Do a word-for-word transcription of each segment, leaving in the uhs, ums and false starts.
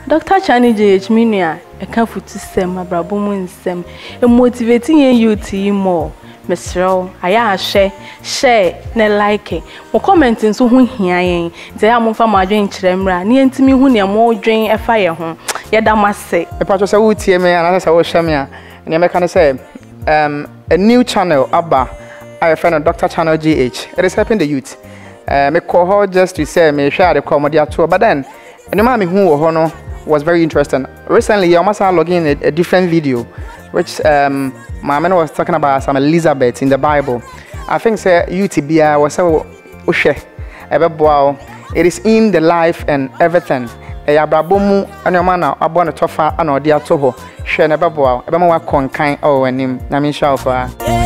Doctor Chani J H Minia, a comfort system, my brabo nsem, a motivating youth more. Mister I share, share, ne like it. Mo commenting so who here, they are more from my drink chemra, near to me who near more drain a fire home. Yet I must say, a part of a wood team, and as I was shamia, and you can say, um, a new channel, Abba, I have friend of Doctor Channel G H. It is helping the youth. Uh, me call her just to say, me share the comedy tour, but then, and the mommy who honor was very interesting. Recently, I must have logged in a, a different video, which um, my man was talking about some Elizabeth in the Bible. I think say U T B I was so ushe. It is in the life and everything. E abrabomu ane mana abo ne tofa ana odi atoho hwe ne beboa e be ma wa konkan o wanim na me sha ofa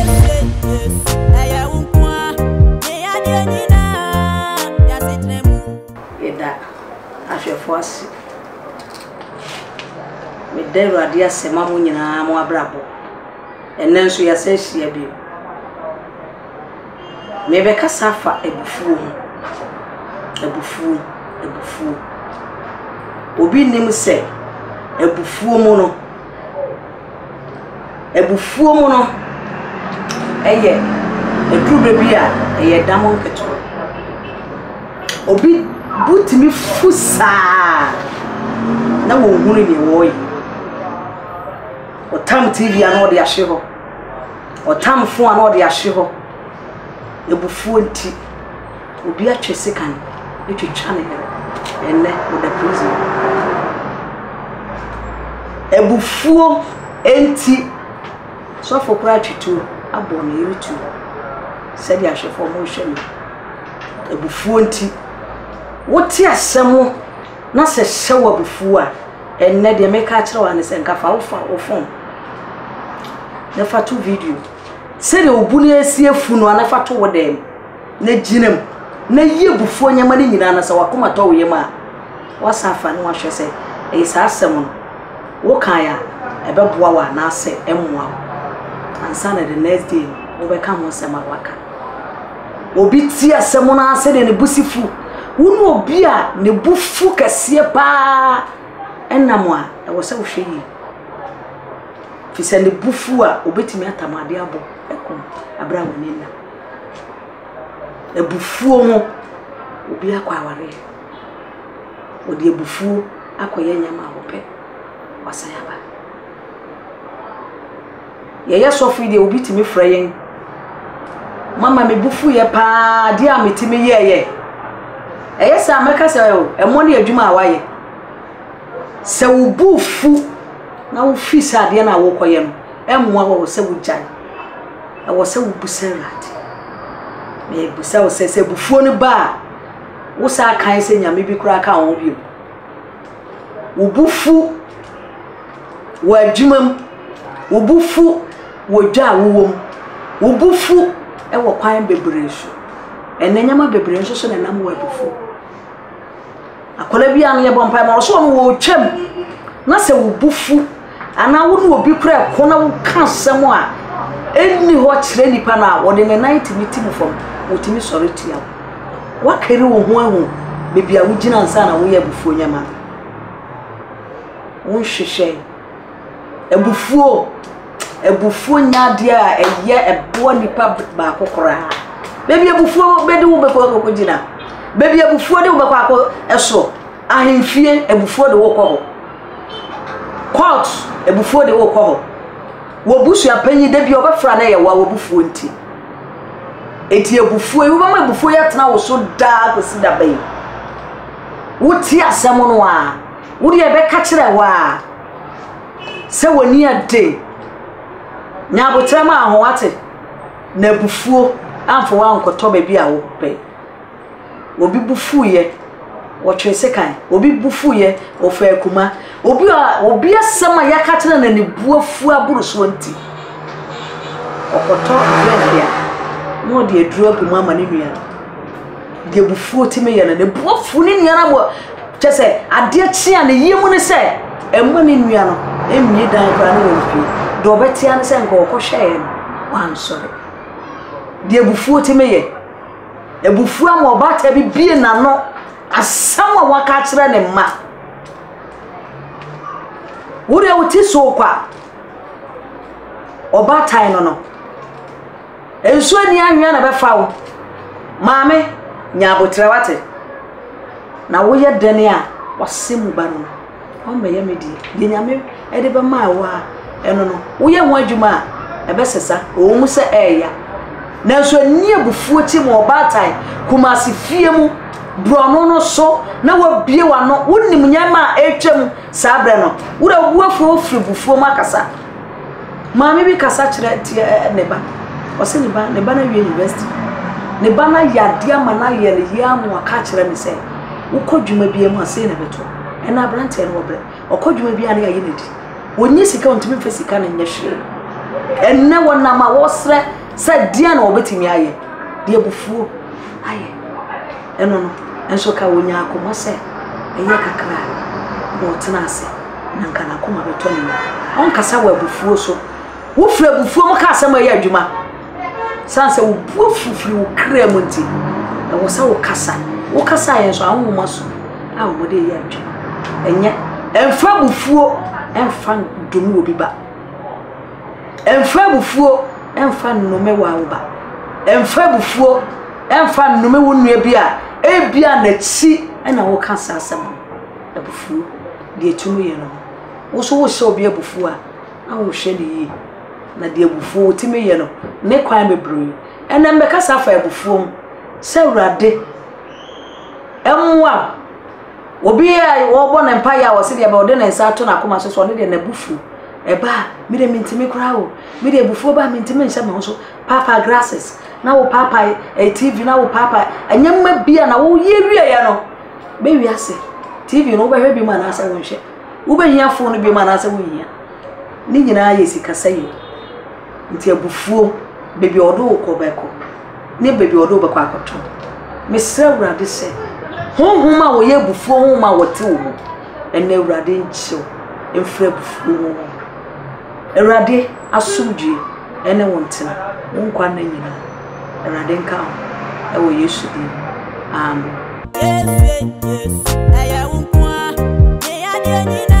eda afefo ase me deru ade asema mo nyina mo abrabo enen so ya se hia bi me be kasafa ebufu ebufu ebufu obi nim se ebufuo mu no ebufuo mu no eye edrube bi a eye damo nketo obi butimi fusa na wo hunu ni wo yi otam T V ana ode ahye ho otam fo ana ode ahye ho ebufuo nti obi atwese kan etwetwa ne enne with the prison ebufuo enti so for kura twitu abo na yiritu said ya hwefo mo hwemi ebufuo enti woti asemo na se hyewa ebufuo a enne de meka kire wa ne se nkafa wo fa wo fon na fatu video said obuni esi efu no na fatu wo dem na ginam na ye bufuo nyama ne nyina na se wakoma to wo yema wasafa ne wahwe se e sa asem no wo kan ya ebeboa wa na ase emmoa ansa na the next day wo be kan ho sema waka obi ti asem na ase de ne busifu wonu obi a ne bufu kase pa enam a e wo se wo hwe yi fi se ne bufu a obetimi atamade abo ekom abra woni na e bufuo mo obi akwa aware odi ebufu akoye nyama wope wasayaba ye ye so fi de obi timi freyen mama me bufu ye pa de a metimi ye ye eye sa meka se o emo ne adwuma awaye se wo bufu na wo fi sa de na wo koye no emmoa wo se wo jan e wo se wo busenrat me busa wo se se bufu ne ba wo sa kan se nyame bi kura ka ho bi wo bufu wo adwumam wo bufu wo dwa wo wo bufu e wo kwan bebre so ene nyama bebre so so na nam wo bufu akola bi an ye bompa ma so no wo twam na se wo bufu ana wo no obi kura ko na wo ka sem a enni ho kire nipa na wo de ne night meeting from wo timi sori tia wa kere wo ho ahu bebia wo gina nsa na wo ye bufu nyama won hwehwe ebufuo ebufuo nyade a eye ebo nipa ba kokora bebi ebufuo bedi wo bekọ ko gina bebi ebufuo de wo bekọ akọ eso ahemfie ebufuo de wo kọ ho court ebufuo de wo kọ ho wo busu apanyi de bi obefra na ye wa wo bufuo nti eti ebufuo wo ba ma ebufuo ya tena wo so da ko si da bai wo ti asem no a wo de be ka kire wa se woni ade nya botrama aho ate na bufuo amfo wa nkoto ba bi a wo pe obi bufu ye wo twese kan obi bufu ye wo fa akuma obi obi asema ya ka kire na ne buafu aburuso nti okoto bia mo de aduru akuma ma ne nua de bufuo ti me ye na ne buafu ne nua na bo chese ade chia ne yemu ne se emma ne nua no emmi dan kra ne wonfi do betia ne se nko ko hwe wan sore de bufuo ti me ye ebufuo am obata bi bie na no asama waka kire ne ma wo de wo ti so kwa oba tai no no enso ani anhwa na befa wo maame nya abotre wate na wo ye dene a wasemu ba no o me ye medi de nyame e de be ma wa eno no wo ye ho adwuma a e be sesa o mu se eya na enso ani abufuo ti mo oba tai kumasi fie mu brono no so na wo bie wa no wonim nyama etwam sabre no wo da buafo ofri bufuo makasa maame bi kasa kire ne ba o se ne ba ne ba na wie university ne ba na yade ama na ye ne ya mu aka kire me se wo kodwuma bie mu ase ne beto e na brante no obre o kodwuma bie na ye ne di wonyi sika ontimi fa sika na nyehwe enne wona ma wo sre se dia na obetimi aye die bufuo aye eno no enso ka wonya akoma se eye kakra bo tena ase na nka na akoma beto ne on kasa wa bufuo so wo fra bufuo mo ka asema ye adwuma sanse wo bufufi wo kra mu nti na wo sa wo kasa wo kasa ye so anwo so a wo de ye adwuma enye emfa bufuo emfa domu obi ba emfa bufuo emfa nnome wa wo ba emfa bufuo emfa nnome wo nua bi a ebia na chi na wo kasa asem abufuo de etumu ye no wo so wo hye obi abufuo a na wo hye de yi na de abufuo timi ye no ne kwan bebree ena me kasa afa abufuo se urade emwa obi a wo bo na mpa ya wo se de ba ode na nsa to na akoma so so ne de na abufuo eba mi de mintimi kra wo mi de abufuo ba mintimi nhyɛ me so papa grasses na wo papa e T V na wo papa anyamma bia na wo ye wie ya no be wi ase T V no be hwe bi ma na asa wo hwe wo be hia phone bi ma na asa wo hia ni nyina ye sika sayi nti abufuo bebi odo ko beko ni bebi odo beko akoto me sra urade se honhom a wo ye abufuo honhom a wo te wo mu enne urade nchio emfra abufuo urade asumdue ene wontina wonkwa na nyina urade nka e wo Yesu din amen yes yes yes aya wonkwa ne ya de nyina